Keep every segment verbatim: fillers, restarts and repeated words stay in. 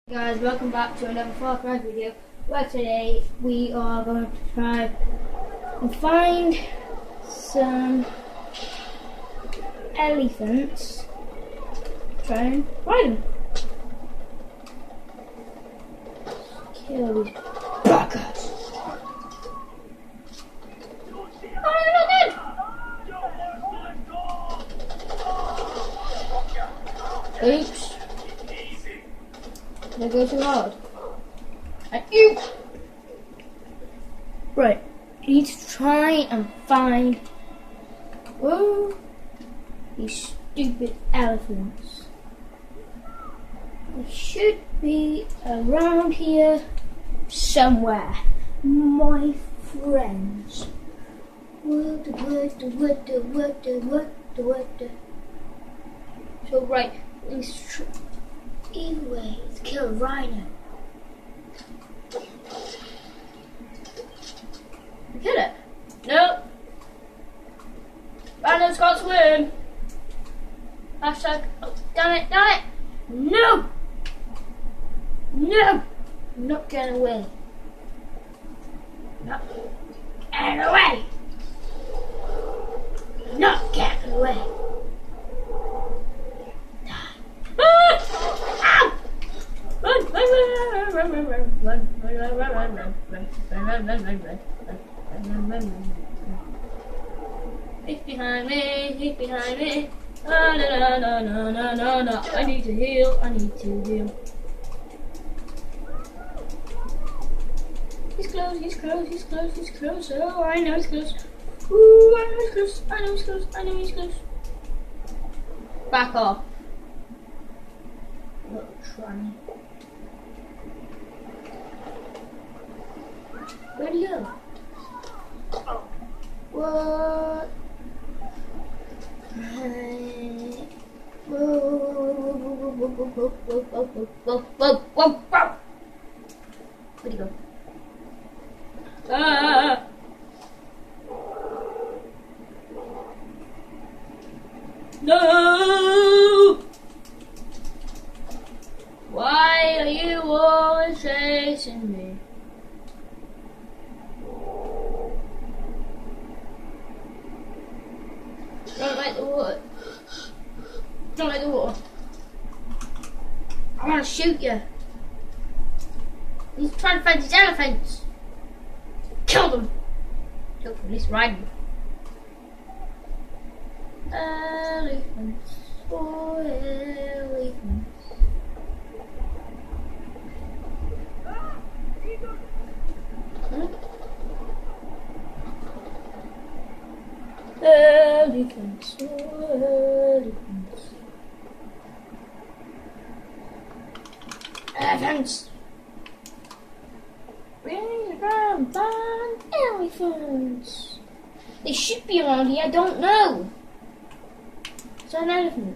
Guys, welcome back to another Far Cry video, where today we are going to try and find some elephants. Try and find them. Kill these buggers. Oh, they're not dead! Oops. They go too hard. And you! Right, you need to try and find whoa, these stupid elephants. They should be around here somewhere, my friends. What the what the what the what the what the what the. So right, let's try. Either way, let's kill a rhino. Kill it? Nope. Rhinos can't swim. Hashtag. Oh, damn it, damn it. No! No! I'm not getting away. Not getting away. Not getting away. He's behind me, he's behind me. Oh, no, no, no, no, no, no, no. I need to heal, I need to heal. He's close, he's close, he's close, he's close. Oh, I know he's close. Ooh, I know he's close, I know he's close, I know he's close. Back off. Little tranny. Where'd he go? What? Where'd he go? Ah! No! Why are you always chasing me? Don't like the water. Don't like the water. I want to shoot you. He's trying to find these elephants. Kill them. Kill them, at least ride them. Elephants, oh elephants. Huh? Elephants, oh elephants. Elephants! Bring around fun elephants! They should be around here, I don't know. Is that an elephant?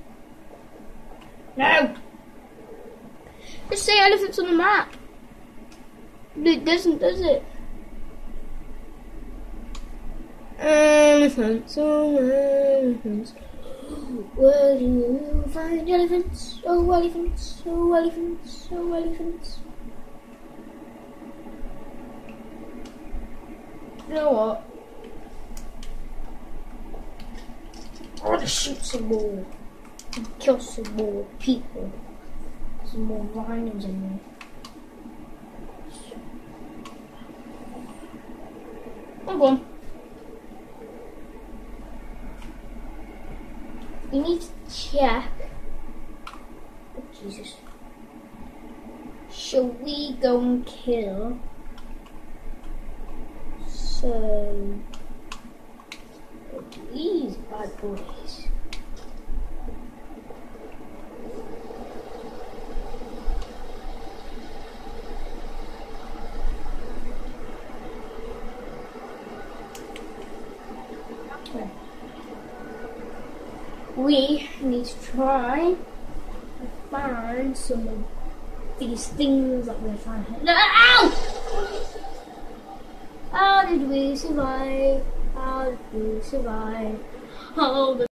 No! Just say elephants on the map. It doesn't, does it? Elephants, oh elephants. Where do you find elephants? Oh elephants, oh elephants, oh elephants. You know what? I want to shoot some more and kill some more people. Some more rhinos in there. I'm going. We need to check. Oh, Jesus. Shall we go and kill some of these bad boys? We need to try and find some of these things that we're trying to hit. No! Ow! How did we survive? How did we survive? How did